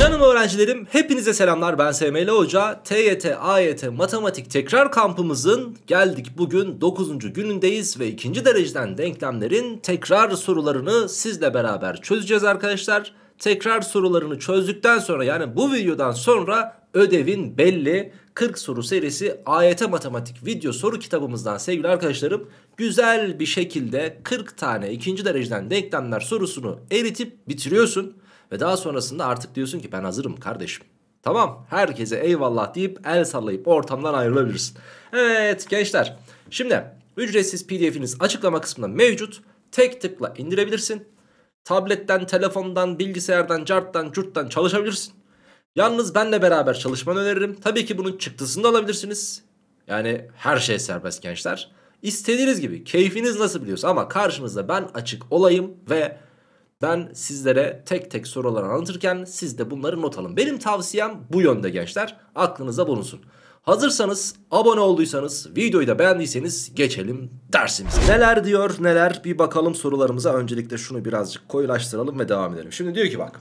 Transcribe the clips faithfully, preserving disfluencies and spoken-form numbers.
Canım öğrencilerim, hepinize selamlar. Ben S M L Hoca. T Y T, A Y T matematik tekrar kampımızın geldik bugün dokuzuncu günündeyiz ve ikinci dereceden denklemlerin tekrar sorularını sizle beraber çözeceğiz arkadaşlar. Tekrar sorularını çözdükten sonra, yani bu videodan sonra ödevin belli. kırk soru serisi A Y T matematik video soru kitabımızdan sevgili arkadaşlarım, güzel bir şekilde kırk tane ikinci dereceden denklemler sorusunu eritip bitiriyorsun. Ve daha sonrasında artık diyorsun ki ben hazırım kardeşim. Tamam, herkese eyvallah deyip el sallayıp ortamdan ayrılabilirsin. Evet gençler, şimdi ücretsiz P D F'iniz açıklama kısmında mevcut. Tek tıkla indirebilirsin. Tabletten, telefondan, bilgisayardan, carttan, curttan çalışabilirsin. Yalnız benle beraber çalışmanı öneririm. Tabii ki bunun çıktısını da alabilirsiniz. Yani her şey serbest gençler. İstediğiniz gibi, keyfiniz nasıl biliyorsa, ama karşınızda ben açık olayım ve ben sizlere tek tek soruları anlatırken siz de bunları not alın. Benim tavsiyem bu yönde gençler. Aklınızda bulunsun. Hazırsanız, abone olduysanız, videoyu da beğendiyseniz geçelim dersimize. Neler diyor neler, bir bakalım sorularımıza. Öncelikle şunu birazcık koyulaştıralım ve devam edelim. Şimdi diyor ki bak,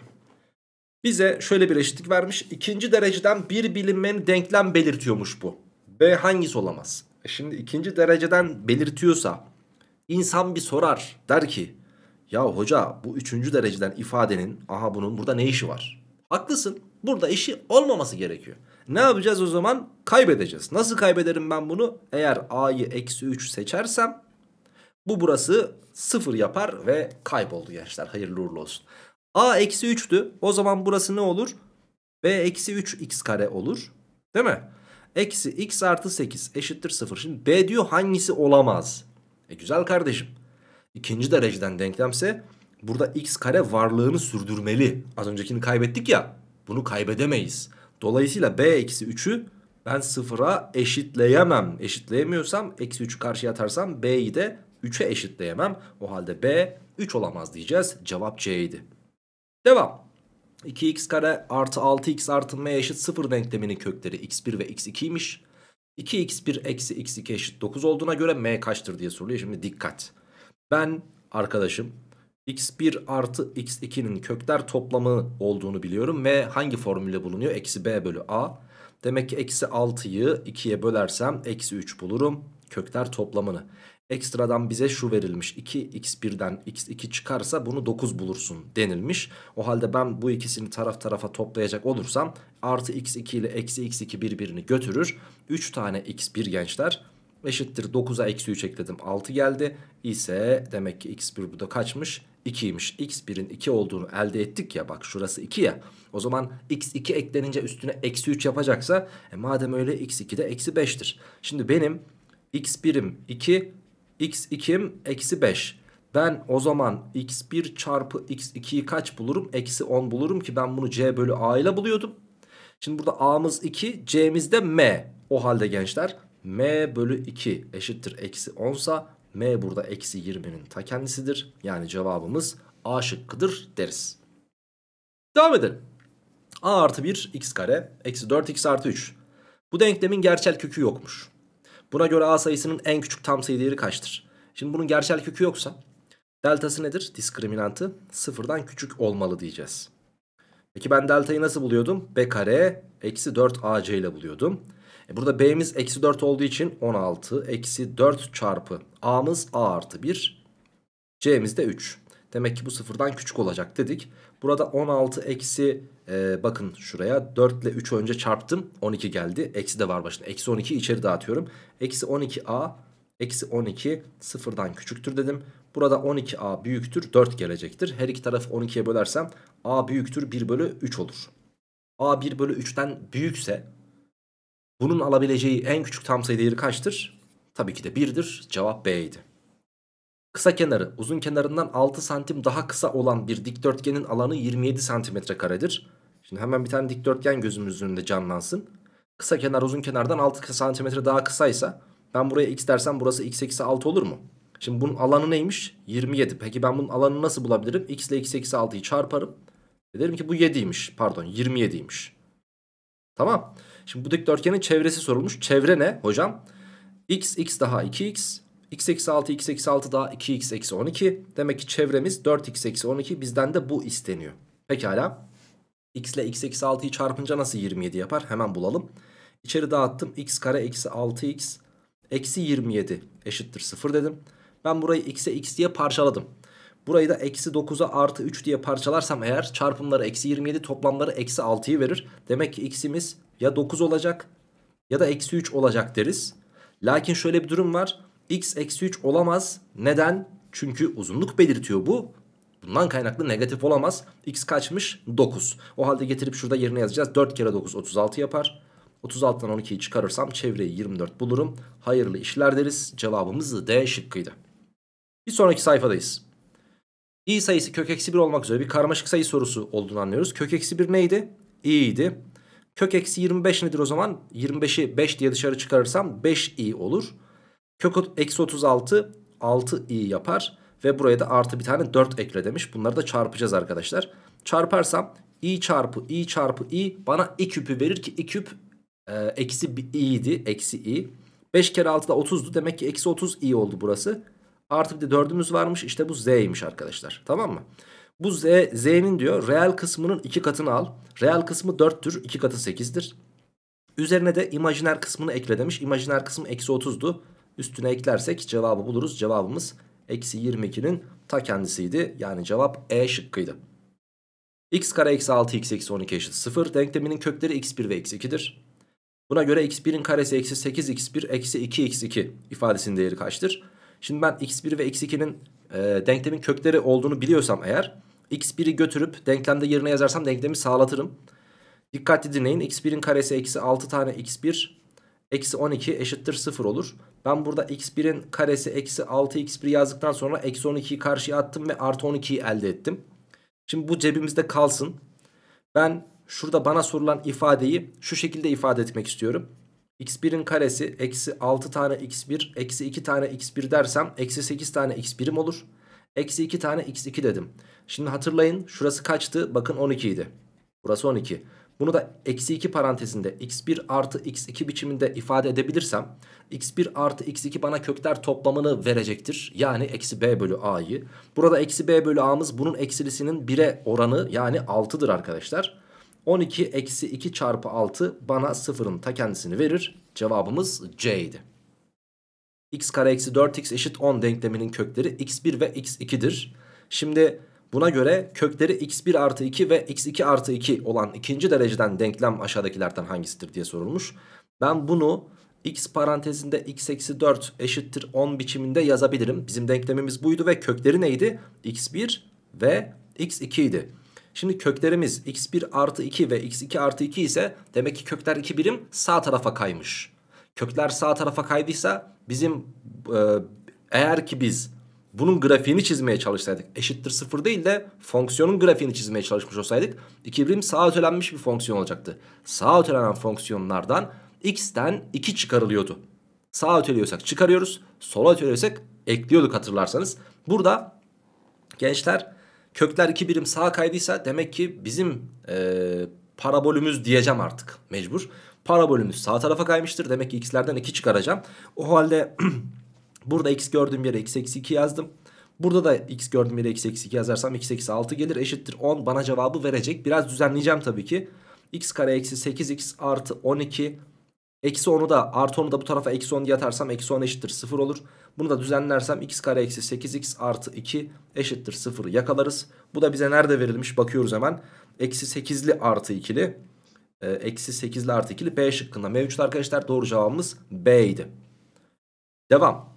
bize şöyle bir eşitlik vermiş. İkinci dereceden bir bilinmeyen denklem belirtiyormuş bu. B hangisi olamaz? E şimdi ikinci dereceden belirtiyorsa insan bir sorar, der ki ya hoca, bu üçüncü dereceden ifadenin, aha bunun burada ne işi var? Haklısın, burada işi olmaması gerekiyor. Ne yapacağız o zaman? Kaybedeceğiz. Nasıl kaybederim ben bunu? Eğer A'yı eksi üç seçersem bu burası sıfır yapar ve kayboldu gençler. Hayırlı uğurlu olsun. A eksi üçtü. O zaman burası ne olur? B eksi üç x kare olur. Değil mi? Eksi x artı sekiz eşittir sıfır. Şimdi B diyor hangisi olamaz? E güzel kardeşim. İkinci dereceden denklemse burada x kare varlığını sürdürmeli. Az öncekini kaybettik ya. Bunu kaybedemeyiz. Dolayısıyla b eksi üçü ben sıfıra eşitleyemem. Eşitleyemiyorsam eksi üçü karşıya atarsam b'yi de üçe eşitleyemem. O halde b üç olamaz diyeceğiz. Cevap C'ydi. Devam. iki x kare artı altı x artı m eşit sıfır denkleminin kökleri x bir ve x ikiymiş. iki x bir eksi x iki eşit dokuz olduğuna göre m kaçtır diye soruluyor. Şimdi dikkat. Ben arkadaşım x bir artı x ikinin kökler toplamı olduğunu biliyorum ve hangi formülle bulunuyor? Eksi b bölü a. Demek ki eksi altıyı ikiye bölersem eksi üç bulurum kökler toplamını. Ekstradan bize şu verilmiş, iki x birden x iki çıkarsa bunu dokuz bulursun denilmiş. O halde ben bu ikisini taraf tarafa toplayacak olursam artı x iki ile eksi x iki birbirini götürür. üç tane x bir gençler eşittir dokuza eksi üç ekledim, altı geldi. İse demek ki x bir burada kaçmış? ikiymiş. x birin iki olduğunu elde ettik ya, bak şurası iki ya. O zaman x iki eklenince üstüne eksi üç yapacaksa e madem öyle x iki de eksi beştir. Şimdi benim x birim iki, x ikim eksi beş. Ben o zaman x bir çarpı x ikiyi kaç bulurum? Eksi on bulurum ki ben bunu c bölü a ile buluyordum. Şimdi burada a'mız iki, c'miz de m. O halde gençler m bölü iki eşittir eksi on sa m burada eksi yirminin ta kendisidir. Yani cevabımız A şıkkıdır deriz. Devam edelim. A artı bir x kare eksi dört x artı üç. Bu denklemin gerçel kökü yokmuş. Buna göre A sayısının en küçük tam sayı değeri kaçtır? Şimdi bunun gerçel kökü yoksa deltası nedir? Diskriminantı sıfırdan küçük olmalı diyeceğiz. Peki ben deltayı nasıl buluyordum? B kare eksi dört a c ile buluyordum. E burada b'miz eksi dört olduğu için on altı eksi dört çarpı a'mız a artı bir, c'miz de üç. Demek ki bu sıfırdan küçük olacak dedik. Burada on altı eksi e, bakın şuraya dört ile üçü önce çarptım, on iki geldi. Eksi de var başında, eksi on iki içeri dağıtıyorum. Eksi on iki a eksi on iki sıfırdan küçüktür dedim. Burada on iki a büyüktür dört gelecektir. Her iki tarafı on ikiye bölersem a büyüktür bir bölü üç olur. A bir bölü üçten büyükse bunun alabileceği en küçük tam sayı değeri kaçtır? Tabii ki de birdir. Cevap B'ydi. Kısa kenarı uzun kenarından altı santim daha kısa olan bir dikdörtgenin alanı yirmi yedi santimetre karedir. Şimdi hemen bir tane dikdörtgen gözümüzün önünde canlansın. Kısa kenar uzun kenardan altı santimetre daha kısaysa ben buraya x dersem burası x eksi altı olur mu? Şimdi bunun alanı neymiş? yirmi yedi. Peki ben bunun alanını nasıl bulabilirim? X ile x eksi altıyı çarparım. Derim ki bu yediymiş. Pardon yirmi yediymiş. Tamam. Şimdi bu dikdörtgenin çevresi sorulmuş. Çevre ne hocam? X, x daha iki x. X eksi altı, x eksi altı daha iki x eksi on iki. Demek ki çevremiz dört x eksi on iki. Bizden de bu isteniyor. Pekala. X ile x eksi altıyı çarpınca nasıl yirmi yedi yapar? Hemen bulalım. İçeri dağıttım. X kare eksi altı x eksi yirmi yedi eşittir sıfır dedim. Ben burayı x'e x diye parçaladım. Burayı da eksi dokuza artı üç diye parçalarsam eğer çarpımları eksi yirmi yedi, toplamları eksi altıyı verir. Demek ki x'imiz ya dokuz olacak ya da eksi üç olacak deriz. Lakin şöyle bir durum var. X eksi üç olamaz. Neden? Çünkü uzunluk belirtiyor bu. Bundan kaynaklı negatif olamaz. X kaçmış? dokuz. O halde getirip şurada yerine yazacağız. dört kere dokuz otuz altı yapar. otuz altıdan on ikiyi çıkarırsam çevreyi yirmi dört bulurum. Hayırlı işler deriz. Cevabımız D şıkkıydı. Bir sonraki sayfadayız. i sayısı kök eksi bir olmak üzere bir karmaşık sayı sorusu olduğunu anlıyoruz. Kök eksi bir neydi? i'ydi. Kök eksi yirmi beş nedir o zaman? yirmi beşi beş diye dışarı çıkarırsam beş i olur. Kök eksi otuz altı altı i yapar. Ve buraya da artı bir tane dört ekle demiş. Bunları da çarpacağız arkadaşlar. Çarparsam i çarpı i çarpı i bana i küpü verir ki i küp e, eksi i'ydi. Eksi i. beş kere altı da otuzdu. Demek ki eksi otuz i oldu burası. Artı bir de dördümüz varmış. İşte bu z'ymiş arkadaşlar. Tamam mı? Bu z, z'nin diyor reel kısmının iki katını al. Reel kısmı dörttür. iki katı sekizdir. Üzerine de imajiner kısmını ekle demiş. İmajiner kısmı eksi otuzdu. Üstüne eklersek cevabı buluruz. Cevabımız eksi yirmi ikinin ta kendisiydi. Yani cevap E şıkkıydı. X kare eksi altı x eksi on iki eşit sıfır. Denkleminin kökleri x bir ve x iki'dir. Buna göre x birin karesi eksi sekiz x bir eksi iki x iki ifadesinin değeri kaçtır? Şimdi ben x bir ve x ikinin e, denklemin kökleri olduğunu biliyorsam eğer x biri götürüp denklemde yerine yazarsam denklemi sağlatırım. Dikkatli dinleyin. x birin karesi eksi altı tane x bir eksi on iki eşittir sıfır olur. Ben burada x birin karesi eksi altı x bir yazdıktan sonra eksi on ikiyi karşıya attım ve artı on ikiyi elde ettim. Şimdi bu cebimizde kalsın. Ben şurada bana sorulan ifadeyi şu şekilde ifade etmek istiyorum. x birin karesi eksi altı tane x bir eksi iki tane x bir dersem eksi sekiz tane x birim olur. Eksi iki tane x iki dedim. Şimdi hatırlayın şurası kaçtı? Bakın on iki idi. Burası on iki. Bunu da eksi iki parantezinde x bir artı x iki biçiminde ifade edebilirsem x bir artı x iki bana kökler toplamını verecektir. Yani eksi b bölü a'yı. Burada eksi b bölü a'mız bunun eksilisinin bire oranı yani altıdır arkadaşlar. on iki eksi iki çarpı altı bana sıfırın ta kendisini verir. Cevabımız C idi. X kare eksi dört x eşit on denkleminin kökleri x bir ve x iki'dir. Şimdi buna göre kökleri x bir artı iki ve x iki artı iki olan ikinci dereceden denklem aşağıdakilerden hangisidir diye sorulmuş. Ben bunu x parantezinde x eksi dört eşittir on biçiminde yazabilirim. Bizim denklemimiz buydu ve kökleri neydi? x bir ve x iki idi. Şimdi köklerimiz x bir artı iki ve x iki artı iki ise demek ki kökler iki birim sağ tarafa kaymış. Kökler sağ tarafa kaydıysa bizim e, eğer ki biz bunun grafiğini çizmeye çalışsaydık eşittir sıfır değil de fonksiyonun grafiğini çizmeye çalışmış olsaydık iki birim sağa ötelenmiş bir fonksiyon olacaktı. Sağa ötelenen fonksiyonlardan x'ten iki çıkarılıyordu. Sağa öteliyorsak çıkarıyoruz, sola öteliyorsak ekliyorduk hatırlarsanız. Burada gençler kökler iki birim sağa kaydıysa demek ki bizim e, parabolümüz diyeceğim artık mecbur. Parabolümüz sağ tarafa kaymıştır. Demek ki x'lerden iki çıkaracağım. O halde burada x gördüğüm yere x eksi iki yazdım. Burada da x gördüğüm yere x eksi iki yazarsam x eksi altı gelir eşittir on bana cevabı verecek. Biraz düzenleyeceğim tabii ki. X kare eksi sekiz x artı on iki. Eksi onu da artı onu da bu tarafa eksi on diye atarsam eksi on eşittir sıfır olur. Bunu da düzenlersem x kare eksi sekiz x artı iki eşittir sıfırı yakalarız. Bu da bize nerede verilmiş bakıyoruz hemen. Eksi sekizli artı ikili. E, eksi sekizli artı ikili B şıkkında mevcut arkadaşlar. Doğru cevabımız B idi. Devam.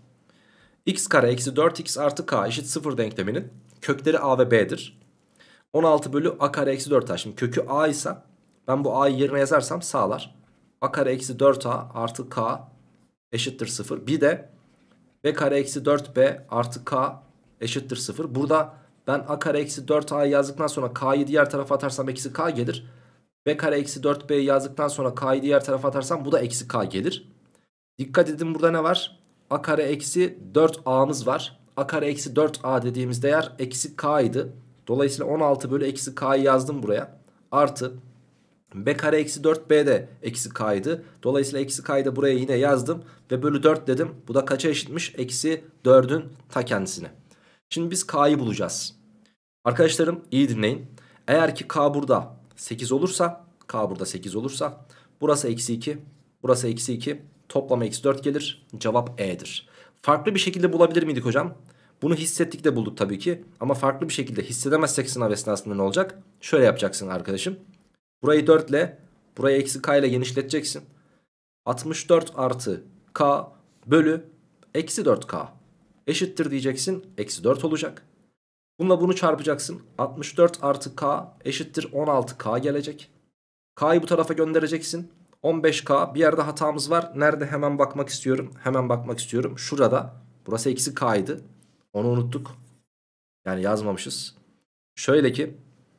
X kare eksi dört x artı k eşit sıfır denkleminin kökleri a ve b'dir. on altı bölü a kare eksi dört a. Şimdi kökü a ise ben bu a'yı yerine yazarsam sağlar. A kare eksi dört a artı k eşittir sıfır. Bir de b kare eksi dört b artı k eşittir sıfır. Burada ben a kare eksi dört a'yı yazdıktan sonra k'yı diğer tarafa atarsam eksi k gelir. B kare eksi dört b'yi yazdıktan sonra k'yı diğer tarafa atarsam bu da eksi k gelir. Dikkat edin burada ne var? A kare eksi dört a'mız var. A kare eksi dört a dediğimiz değer eksi k idi. Dolayısıyla on altı bölü eksi k'yı yazdım buraya. Artı b kare eksi dört b de eksi k'ydı. Dolayısıyla eksi k'yı da buraya yine yazdım. Ve bölü dört dedim. Bu da kaça eşitmiş? Eksi dördün ta kendisine. Şimdi biz k'yı bulacağız. Arkadaşlarım iyi dinleyin. Eğer ki k burada sekiz olursa, k burada sekiz olursa burası eksi iki, burası eksi iki, toplam eksi dört gelir. Cevap E'dir. Farklı bir şekilde bulabilir miydik hocam? Bunu hissettik de bulduk tabii ki. Ama farklı bir şekilde hissedemezsek sınav esnasında ne olacak? Şöyle yapacaksın arkadaşım. Burayı dört ile, burayı eksi k ile genişleteceksin. altmış dört artı k bölü eksi dört k eşittir diyeceksin. Eksi dört olacak. Bununla bunu çarpacaksın. altmış dört artı k eşittir on altı k gelecek. K'yı bu tarafa göndereceksin. on beş k, bir yerde hatamız var. Nerede? Hemen bakmak istiyorum. Hemen bakmak istiyorum. Şurada. Burası eksi k'ydı. Onu unuttuk. Yani yazmamışız. Şöyle ki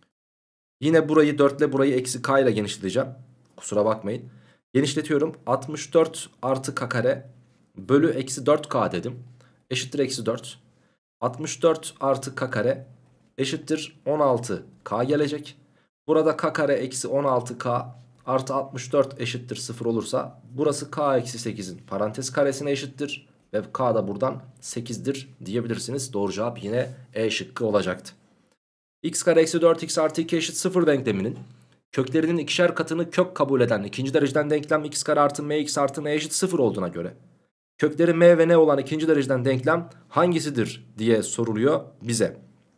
yine burayı dört ile burayı eksi k ile genişleteceğim. Kusura bakmayın. Genişletiyorum. altmış dört artı k kare bölü eksi dört k dedim. Eşittir eksi dört. altmış dört artı k kare eşittir on altı k gelecek. Burada k kare eksi on altı k artı altmış dört eşittir sıfır olursa burası k eksi sekizin parantez karesine eşittir. Ve k da buradan sekizdir diyebilirsiniz. Doğru cevap yine E şıkkı olacaktı. X kare eksi dört x artı iki eşit sıfır denkleminin köklerinin ikişer katını kök kabul eden ikinci dereceden denklem x kare artı mx artı n eşit sıfır olduğuna göre kökleri m ve n olan ikinci dereceden denklem hangisidir diye soruluyor bize.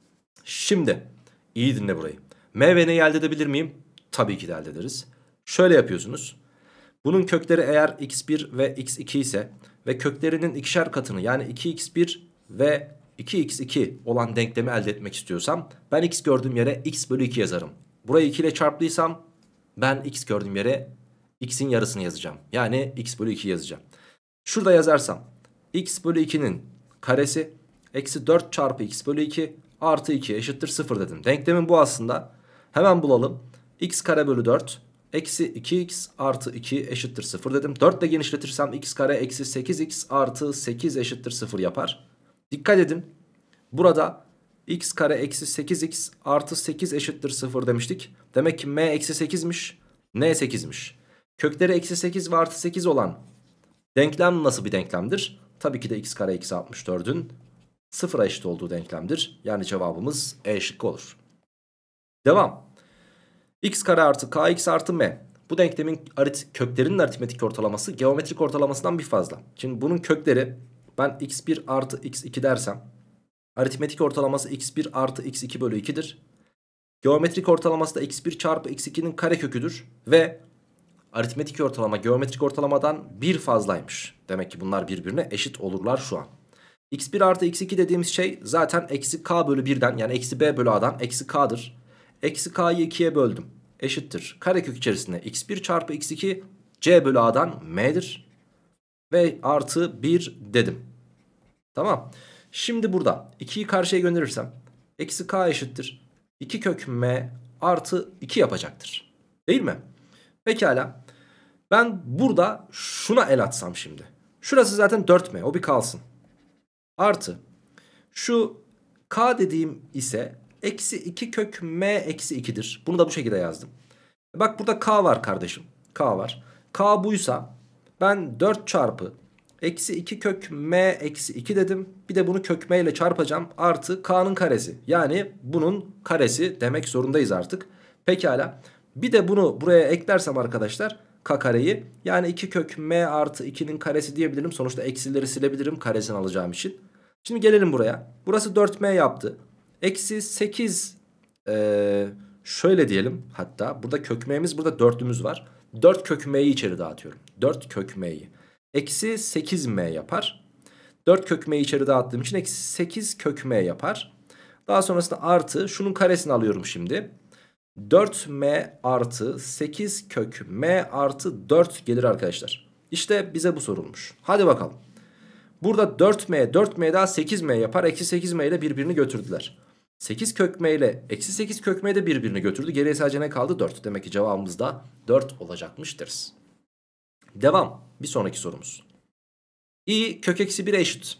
Şimdi iyi dinle burayı. M ve n'yi elde edebilir miyim? Tabii ki de elde ederiz. Şöyle yapıyorsunuz. Bunun kökleri eğer x bir ve x iki ise ve köklerinin ikişer katını yani iki x bir ve iki x iki olan denklemi elde etmek istiyorsam ben x gördüğüm yere x bölü iki yazarım. Burayı iki ile çarptıysam ben x gördüğüm yere x'in yarısını yazacağım. Yani x bölü iki yazacağım. Şurada yazarsam x bölü ikinin karesi eksi dört çarpı x bölü iki artı iki eşittir sıfır dedim. Denklemin bu aslında. Hemen bulalım. X kare bölü dört eksi iki x artı iki eşittir sıfır dedim. dört ile genişletirsem x kare eksi sekiz x artı sekiz eşittir sıfır yapar. Dikkat edin. Burada x kare eksi sekiz x artı sekiz eşittir sıfır demiştik. Demek ki m eksi sekizmiş. N sekizmiş. Kökleri eksi sekiz ve artı sekiz olan denklem nasıl bir denklemdir? Tabii ki de x kare eksi altmış dördün sıfıra eşit olduğu denklemdir. Yani cevabımız E şıkkı olur. Devam. X kare artı kx artı m. Bu denklemin arit köklerinin aritmetik ortalaması geometrik ortalamasından bir fazla. Şimdi bunun kökleri ben x bir artı x iki dersem aritmetik ortalaması x bir artı x iki bölü iki'dir. Geometrik ortalaması da x bir çarpı x iki'nin kareköküdür. Ve aritmetik ortalama geometrik ortalamadan bir fazlaymış. Demek ki bunlar birbirine eşit olurlar şu an. x bir artı x iki dediğimiz şey zaten eksi k bölü birden yani eksi b bölü a'dan eksi k'dır. Eksi k'yı ikiye böldüm. Eşittir. Karekök içerisinde x bir çarpı x iki c bölü a'dan m'dir. Ve artı bir dedim. Tamam. Şimdi burada ikiyi karşıya gönderirsem eksi k eşittir. iki kök m artı iki yapacaktır. Değil mi? Pekala. Ben burada şuna el atsam şimdi. Şurası zaten dört m. O bir kalsın. Artı. Şu k dediğim ise eksi iki kök m eksi iki'dir. Bunu da bu şekilde yazdım. Bak burada k var kardeşim. K var. K buysa ben dört çarpı eksi iki kök m eksi iki dedim. Bir de bunu kök m ile çarpacağım. Artı k'nın karesi. Yani bunun karesi demek zorundayız artık. Pekala. Bir de bunu buraya eklersem arkadaşlar k kareyi. Yani iki kök m artı iki'nin karesi diyebilirim. Sonuçta eksileri silebilirim karesini alacağım için. Şimdi gelelim buraya. Burası dört m yaptı. Eksi sekiz ee, şöyle diyelim hatta. Burada kök m'miz burada dörtlümüz var. dört kök m'yi içeri dağıtıyorum. dört kök m'yi. Eksi sekiz m yapar. dört kök m'yi içeri dağıttığım için eksi sekiz kök m yapar. Daha sonrasında artı şunun karesini alıyorum şimdi. dört m artı sekiz kök m artı dört gelir arkadaşlar. İşte bize bu sorulmuş. Hadi bakalım. Burada dört m, dört m daha sekiz m yapar. Eksi sekiz m ile birbirini götürdüler. sekiz kök m ile eksi sekiz kök m de birbirini götürdü. Geriye sadece ne kaldı? dört. Demek ki cevabımız da dört olacakmış deriz. Devam. Bir sonraki sorumuz. I kök eksi bir'e eşit.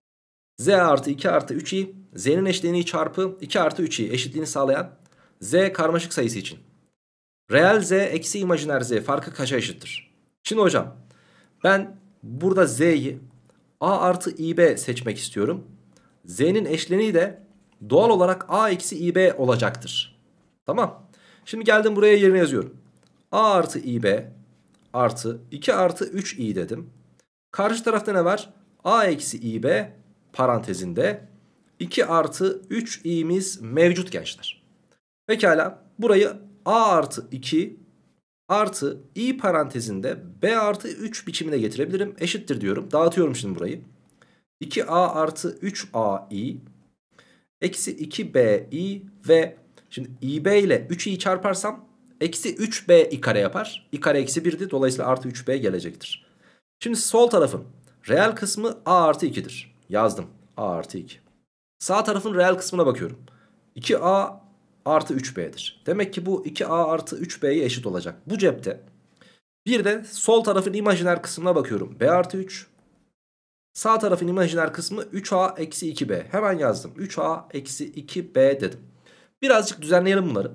Z artı iki artı üç i. Z'nin eşleniği çarpı iki artı üç i eşitliğini sağlayan Z karmaşık sayısı için. Reel Z eksi imajiner Z farkı kaça eşittir? Şimdi hocam ben burada Z'yi A artı İB seçmek istiyorum. Z'nin eşleniği de doğal olarak A eksi İB olacaktır. Tamam. Şimdi geldim buraya yerine yazıyorum. A artı İB artı iki artı üç i dedim. Karşı tarafta ne var? A eksi İB parantezinde iki artı üç i'miz mevcut gençler. Pekala burayı A artı iki artı i parantezinde b artı üç biçimine getirebilirim. Eşittir diyorum. Dağıtıyorum şimdi burayı. iki a artı üç a i eksi iki b i ve şimdi ib ile üç i'yi çarparsam eksi üç b i kare yapar. I kare eksi birdi. Dolayısıyla artı üç b gelecektir. Şimdi sol tarafın reel kısmı a artı iki'dir. Yazdım. A artı iki. Sağ tarafın reel kısmına bakıyorum. iki a artı üç b'dir. Demek ki bu iki a artı üç b'ye eşit olacak. Bu cepte. Bir de sol tarafın imajiner kısmına bakıyorum. B artı üç. Sağ tarafın imajiner kısmı üç a eksi iki b. Hemen yazdım. üç a eksi iki b dedim. Birazcık düzenleyelim bunları.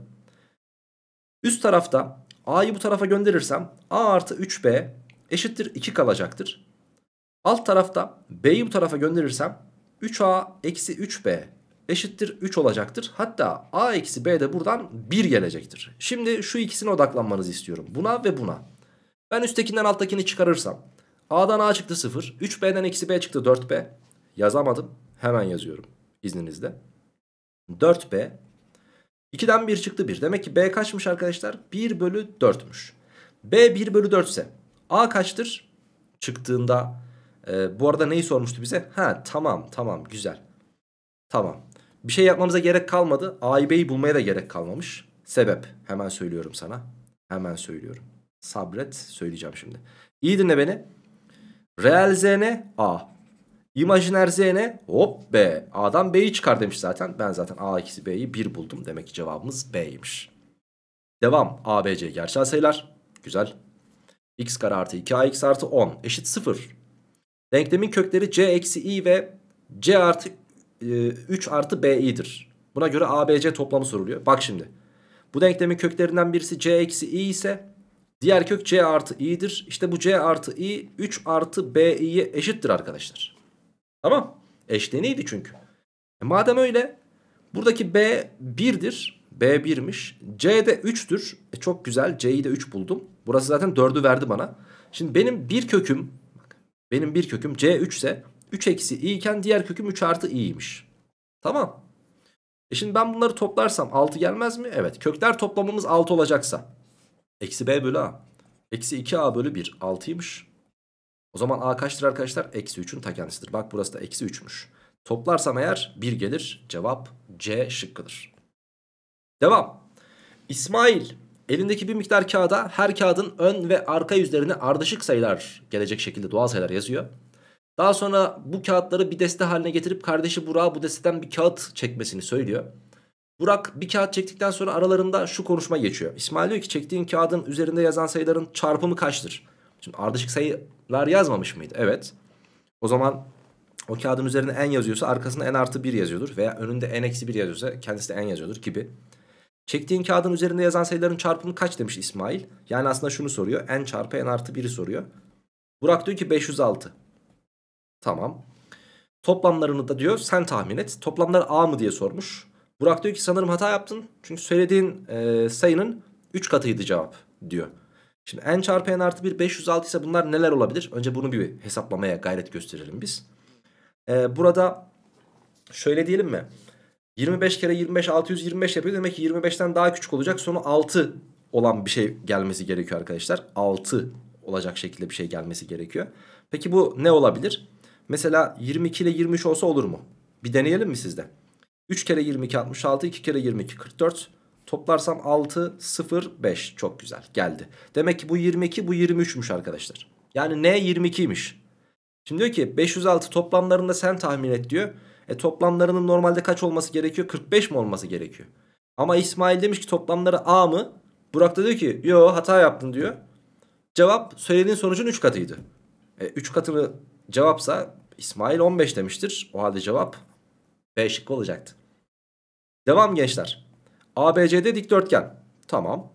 Üst tarafta a'yı bu tarafa gönderirsem a artı üç b eşittir iki kalacaktır. Alt tarafta b'yi bu tarafa gönderirsem üç a eksi üç b eşittir üç olacaktır. Hatta a eksi b de buradan bir gelecektir. Şimdi şu ikisine odaklanmanızı istiyorum. Buna ve buna. Ben üsttekinden alttakini çıkarırsam a'dan a çıktı sıfır. üç b'den eksi b çıktı dört b. Yazamadım. Hemen yazıyorum izninizle. dört b. iki'den bir çıktı bir. Demek ki b kaçmış arkadaşlar? bir bölü dört'müş. B bir bölü dört ise a kaçtır? Çıktığında e, bu arada neyi sormuştu bize? Ha tamam tamam güzel. Tamam. Bir şey yapmamıza gerek kalmadı. A'yı B'yi bulmaya da gerek kalmamış. Sebep hemen söylüyorum sana. Hemen söylüyorum. Sabret, söyleyeceğim şimdi. İyi dinle beni. Reel Z ne? A. İmajiner Z ne? Hop B. A'dan B'yi çıkar demiş zaten. Ben zaten A eksi B'yi bir buldum. Demek ki cevabımız B'ymiş. Devam. A, B, C gerçel sayılar. Güzel. X kare artı iki a x artı on eşit sıfır. Denklemin kökleri C eksi i ve C artı üç artı bi'dir. Buna göre A B C toplamı soruluyor. Bak şimdi. Bu denklemin köklerinden birisi C eksi i ise diğer kök C artı i'dir. İşte bu C artı i üç artı bi'ye eşittir arkadaşlar. Tamam. Eşleniydi çünkü. E madem öyle buradaki B bir'dir. B bir'miş. C de üç'tür. E çok güzel. C'yi de üç buldum. Burası zaten dörd'ü verdi bana. Şimdi benim bir köküm benim bir köküm C üç ise üç eksi i iken diğer köküm üç artı i'ymiş. Tamam. E şimdi ben bunları toplarsam altı gelmez mi? Evet. Kökler toplamımız altı olacaksa. Eksi b bölü a. Eksi iki a bölü bir. altıymış. O zaman a kaçtır arkadaşlar? Eksi üçün ta kendisidir. Bak burası da eksi üç'müş. Toplarsam eğer bir gelir. Cevap C şıkkıdır. Devam. İsmail elindeki bir miktar kağıda her kağıdın ön ve arka yüzlerine ardışık sayılar gelecek şekilde doğal sayılar yazıyor. Daha sonra bu kağıtları bir deste haline getirip kardeşi Burak'a bu desteden bir kağıt çekmesini söylüyor. Burak bir kağıt çektikten sonra aralarında şu konuşma geçiyor. İsmail diyor ki çektiğin kağıdın üzerinde yazan sayıların çarpımı kaçtır? Şimdi ardışık sayılar yazmamış mıydı? Evet. O zaman o kağıdın üzerinde n yazıyorsa arkasında n artı bir yazıyordur. Veya önünde n eksi bir yazıyorsa kendisi de n yazıyordur gibi. Çektiğin kağıdın üzerinde yazan sayıların çarpımı kaç demiş İsmail. Yani aslında şunu soruyor. N çarpı n artı bir'i soruyor. Burak diyor ki beş yüz altı. Tamam. Toplamlarını da diyor sen tahmin et. Toplamlar A mı diye sormuş. Burak diyor ki sanırım hata yaptın. Çünkü söylediğin e, sayının üç katıydı cevap diyor. Şimdi n çarpı n artı bir beş yüz altı ise bunlar neler olabilir? Önce bunu bir hesaplamaya gayret gösterelim biz. E, burada şöyle diyelim mi? yirmi beş kere yirmi beş altı yüz yirmi beş yapıyor. Demek ki yirmi beşten daha küçük olacak. Sonu altı olan bir şey gelmesi gerekiyor arkadaşlar. altı olacak şekilde bir şey gelmesi gerekiyor. Peki bu ne olabilir? Mesela yirmi iki ile yirmi üç olsa olur mu? Bir deneyelim mi sizde? üç kere yirmi iki altmış altı, iki kere yirmi iki kırk dört. Toplarsam altı, sıfır, beş. Çok güzel geldi. Demek ki bu yirmi iki, bu yirmi üç'müş arkadaşlar. Yani n yirmi iki'ymiş. Şimdi diyor ki beş yüz altı toplamlarını da sen tahmin et diyor. E toplamlarının normalde kaç olması gerekiyor? kırk beş mi olması gerekiyor? Ama İsmail demiş ki toplamları A mı? Burak da diyor ki yo hata yaptın diyor. Cevap söylediğin sonucun üç katıydı. E, üç katını cevapsa İsmail on beş demiştir. O halde cevap B şıkkı olacaktı. Devam gençler. A B C'de dikdörtgen. Tamam.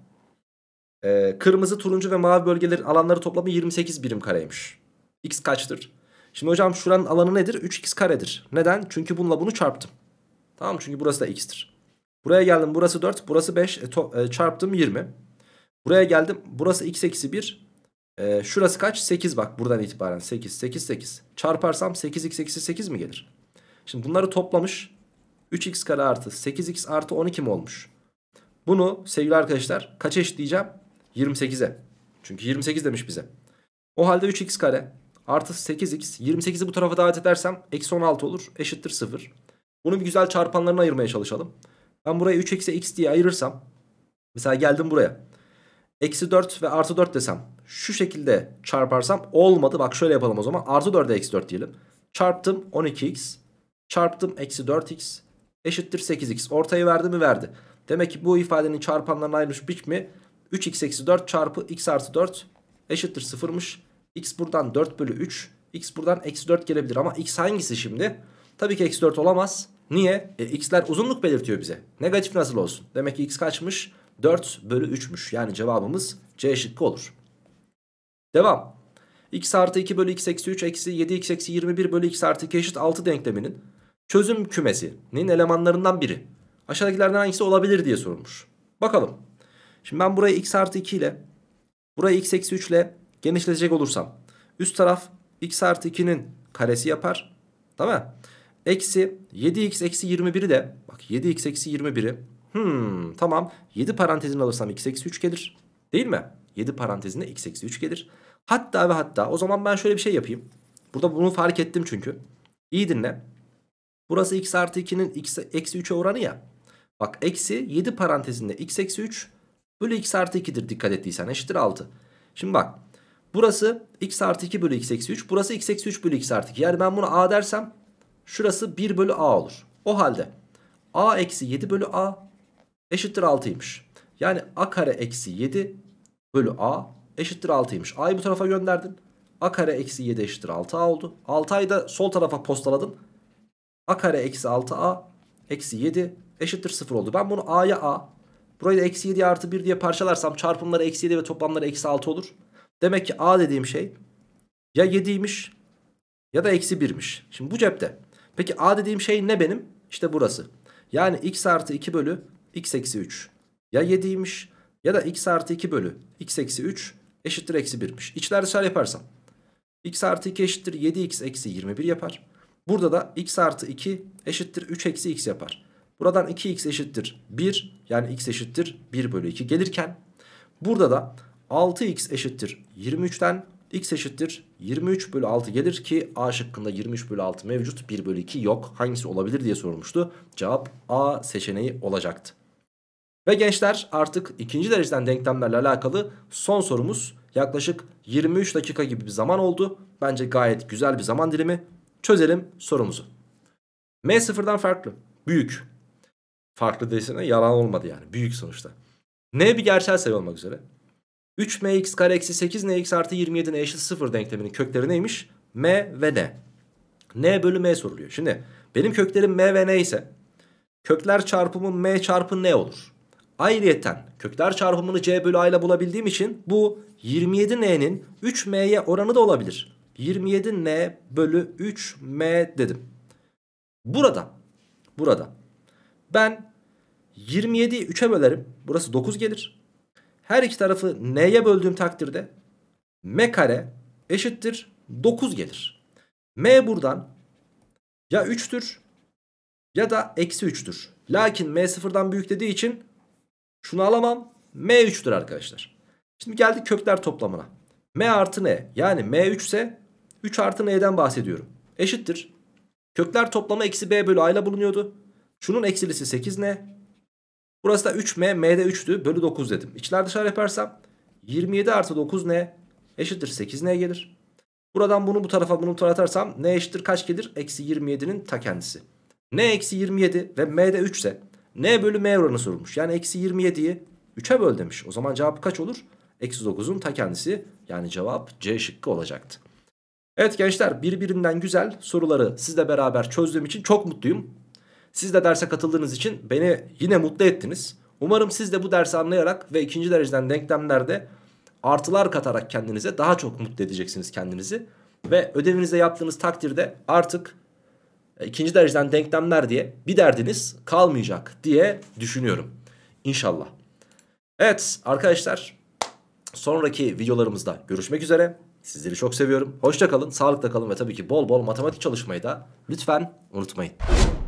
Ee, kırmızı, turuncu ve mavi bölgelerin alanları toplamı yirmi sekiz birim kareymiş. X kaçtır? Şimdi hocam şuranın alanı nedir? üç x karedir. Neden? Çünkü bununla bunu çarptım. Tamam, çünkü burası da x'tir. Buraya geldim, burası dört, burası beş, e, to, e, çarptım yirmi. Buraya geldim, burası x eksi bir. E, şurası kaç? sekiz, bak buradan itibaren sekiz, sekiz, sekiz. Çarparsam sekiz x eksi sekiz mi gelir? Şimdi bunları toplamış. üç x kare artı sekiz x artı on iki mi olmuş? Bunu sevgili arkadaşlar kaça eşitleyeceğim? yirmi sekize. Çünkü yirmi sekiz demiş bize. O halde üç x kare artı sekiz x, yirmi sekizi bu tarafa davet edersem eksi on altı olur, eşittir sıfır. Bunu bir güzel çarpanlarına ayırmaya çalışalım. Ben burayı üç eksi x diye ayırırsam, mesela geldim buraya, eksi dört ve artı dört desem, şu şekilde çarparsam olmadı. Bak şöyle yapalım o zaman, artı dörde eksi dört diyelim. Çarptım on iki x, çarptım eksi dört x eşittir sekiz x. Ortayı verdi mi? Verdi. Demek ki bu ifadenin çarpanlarına ayrılmış biçimi üç x eksi dört çarpı x artı dört eşittir sıfırmış. X buradan dört bölü üç, x buradan eksi dört gelebilir ama x hangisi şimdi? Tabii ki eksi dört olamaz. Niye? E, x'ler uzunluk belirtiyor bize. Negatif nasıl olsun? Demek ki x kaçmış? dört bölü üçmüş. Yani cevabımız C şıkkı olur. Devam. X artı iki bölü x eksi üç eksi yedi x eksi yirmi bir bölü x artı iki eşit altı denkleminin çözüm kümesinin elemanlarından biri aşağıdakilerden hangisi olabilir diye sorulmuş. Bakalım. Şimdi ben burayı x artı iki ile, burayı x eksi üç ile genişletecek olursam, üst taraf x artı ikinin karesi yapar. Tamam mı? Eksi yedi x eksi yirmi biri de, bak yedi x eksi yirmi biri, hmm, tamam, yedi parantezini alırsam x eksi üç gelir. Değil mi? yedi parantezinde x eksi üç gelir. Hatta ve hatta o zaman ben şöyle bir şey yapayım. Burada bunu fark ettim çünkü. İyi dinle. Burası x artı ikinin x eksi üçe oranı ya. Bak eksi yedi parantezinde x eksi üç bölü x artı ikidir, dikkat ettiysen, eşittir altı. Şimdi bak, burası x artı iki bölü x eksi üç, burası x eksi üç bölü x artı iki. Yani ben bunu a dersem şurası bir bölü a olur. O halde a eksi yedi bölü a eşittir altıymış. Yani a kare eksi yedi bölü a eşittir altıymış. A'yı bu tarafa gönderdin. A kare eksi yedi eşittir altı a oldu. altı a'yı da sol tarafa postaladın. A kare eksi altı a eksi yedi eşittir sıfır oldu. Ben bunu a'ya a, burayı da eksi yedi artı bir diye parçalarsam çarpımları eksi yedi ve toplamları eksi altı olur. Demek ki a dediğim şey ya yediymiş ya da eksi birmiş. Şimdi bu cepte. Peki a dediğim şey ne benim? İşte burası. Yani x artı iki bölü x eksi üç ya yediymiş ya da x artı iki bölü x eksi üç eşittir eksi birmiş. İçler dışarı yaparsam x artı iki eşittir yedi x eksi yirmi bir yapar. Burada da x artı iki eşittir üç eksi x yapar. Buradan iki x eşittir bir, yani x eşittir bir bölü iki gelirken, burada da altı x eşittir yirmi üçten x eşittir yirmi üç bölü altı gelir ki A şıkkında yirmi üç bölü altı mevcut, bir bölü iki yok. Hangisi olabilir diye sorulmuştu. Cevap A seçeneği olacaktı. Ve gençler, artık ikinci dereceden denklemlerle alakalı son sorumuz. Yaklaşık yirmi üç dakika gibi bir zaman oldu. Bence gayet güzel bir zaman dilimi. Çözelim sorumuzu. M sıfırdan farklı. Büyük. Farklı desene yalan olmadı yani. Büyük sonuçta. N bir gerçel sayı olmak üzere. üç m x kare eksi sekiz n x artı yirmi yedi n eşit sıfır denkleminin kökleri neymiş? M ve n. N bölü m soruluyor. Şimdi benim köklerim m ve n ise kökler çarpımı m çarpı n olur. Ayrıyeten kökler çarpımını c bölü a ile bulabildiğim için bu yirmi yedi n'nin üç m'ye oranı da olabilir. yirmi yedi n bölü üç m dedim. Burada, burada ben yirmi yediyi üçe bölerim. Burası dokuz gelir. Her iki tarafı n'ye böldüğüm takdirde m kare eşittir dokuz gelir. M buradan ya üçtür ya da eksi üçtür. Lakin m sıfırdan büyük dediği için şunu alamam. M üçtür arkadaşlar. Şimdi geldik kökler toplamına. M artı n, yani m üç ise üç artı n'den bahsediyorum. Eşittir. Kökler toplamı eksi b bölü a ile bulunuyordu. Şunun eksilisi sekiz n. Burası da üç m, m'de üçtü, bölü dokuz dedim. İçler dışarı yaparsam yirmi yedi artı dokuz n eşittir sekiz n gelir. Buradan bunu bu tarafa bunu bu tarafa atarsam n eşittir kaç gelir? Eksi yirmi yedinin ta kendisi. N eksi yirmi yedi ve m'de üç ise n bölü m oranı sorulmuş. Yani eksi yirmi yediyi üçe böl demiş. O zaman cevap kaç olur? Eksi dokuzun ta kendisi, yani cevap C şıkkı olacaktı. Evet gençler, birbirinden güzel soruları sizle beraber çözdüğüm için çok mutluyum. Siz de derse katıldığınız için beni yine mutlu ettiniz. Umarım siz de bu dersi anlayarak ve ikinci dereceden denklemlerde artılar katarak kendinize daha çok mutlu edeceksiniz kendinizi. Ve ödevinizi yaptığınız takdirde artık ikinci dereceden denklemler diye bir derdiniz kalmayacak diye düşünüyorum. İnşallah. Evet arkadaşlar, sonraki videolarımızda görüşmek üzere. Sizleri çok seviyorum. Hoşça kalın, sağlıkla kalın ve tabii ki bol bol matematik çalışmayı da lütfen unutmayın.